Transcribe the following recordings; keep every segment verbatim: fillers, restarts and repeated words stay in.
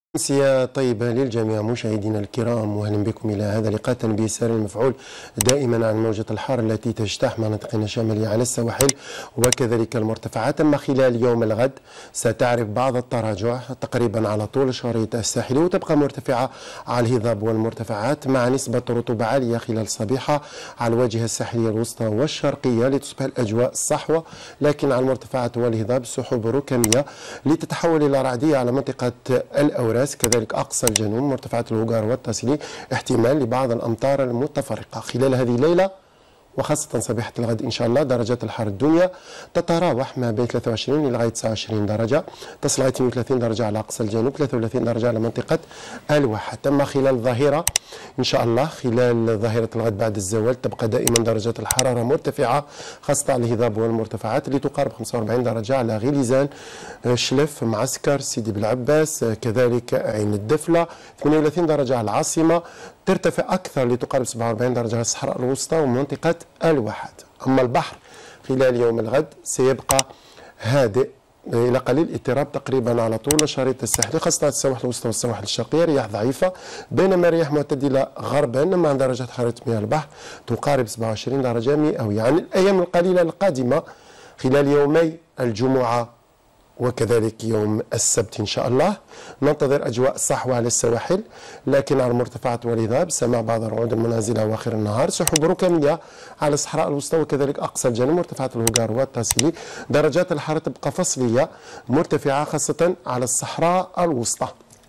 أمسية طيبة للجميع مشاهدينا الكرام، واهلا بكم الى هذا اللقاء تنبيه ساري المفعول دائما عن موجة الحر التي تجتاح مناطقنا الشمالية على السواحل وكذلك المرتفعات. اما خلال يوم الغد ستعرف بعض التراجع تقريبا على طول الشريط الساحلي، وتبقى مرتفعة على الهضاب والمرتفعات مع نسبة رطوبة عالية خلال الصبيحة على الواجهة الساحلية الوسطى والشرقية لتصبح الاجواء صحوة، لكن على المرتفعات والهضاب سحب ركامية لتتحول الى رعدية على منطقة الاوراق، كذلك أقصى الجنوب مرتفعات الهوغار والتاسيلي احتمال لبعض الأمطار المتفرقة خلال هذه الليلة وخاصة صبيحة الغد إن شاء الله. درجات الحرارة الدنيا تتراوح ما بين ثلاثة وعشرين لغاية تسعة وعشرين درجة، تصل لغاية اثنين وثلاثين درجة على أقصى الجنوب، ثلاثة وثلاثين درجة على منطقة الواحات. أما خلال الظهيرة إن شاء الله خلال ظهيرة الغد بعد الزوال تبقى دائما درجات الحرارة مرتفعة خاصة على الهضاب والمرتفعات اللي تقارب خمسة وأربعين درجة على غليزان، شلف، معسكر، سيدي بالعباس، كذلك عين الدفلة، ثمانية وثلاثين درجة على العاصمة، ترتفع أكثر لتقارب سبعة وأربعين درجة على الصحراء الوسطى ومنطقة الواحات. أما البحر خلال يوم الغد سيبقى هادئ إلى قليل اضطراب تقريبا على طول الشريط الساحلي خاصة السواحل الوسطى والسواحل الشرقية، رياح ضعيفة بينما رياح معتدلة غربا مع درجات حرارة مياه البحر تقارب سبعة وعشرين درجة مئوية. عن الأيام القليلة القادمة خلال يومي الجمعة وكذلك يوم السبت إن شاء الله ننتظر أجواء صحوة على السواحل، لكن على المرتفعات والهضاب سماع بعض الرعود المنازلة أواخر النهار، سحب ركامية على الصحراء الوسطى وكذلك أقصى الجنوب مرتفعات الهوغار والتاسيلي. درجات الحرارة تبقى فصلية مرتفعة خاصة على الصحراء الوسطى.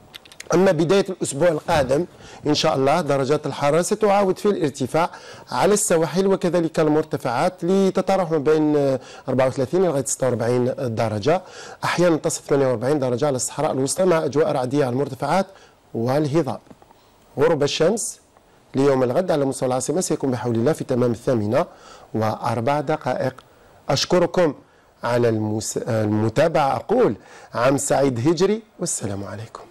أما بداية الأسبوع القادم إن شاء الله درجات الحرارة ستعاود في الارتفاع على السواحل وكذلك المرتفعات لتتراوح ما بين أربعة وثلاثين لغاية ستة وأربعين درجة، أحيانا تصل ثمانية وأربعين درجة على الصحراء الوسطى مع أجواء رعدية على المرتفعات والهضاب. غروب الشمس ليوم الغد على مستوى العاصمة سيكون بحول الله في تمام الثامنة وأربع دقائق. أشكركم على المتابعة، أقول عام سعيد هجري والسلام عليكم.